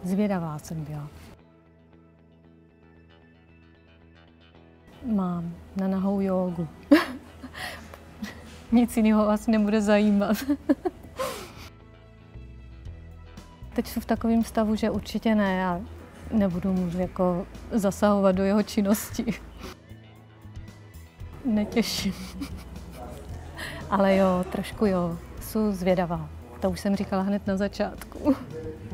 Zvědavá jsem byla. Mám na nahou jógu. Nic jiného vás nebude zajímat. Teď jsem v takovém stavu, že určitě ne. Já nebudu mu jako zasahovat do jeho činnosti. Netěším. Ale jo, trošku jo. Jsou zvědavá. To už jsem říkala hned na začátku.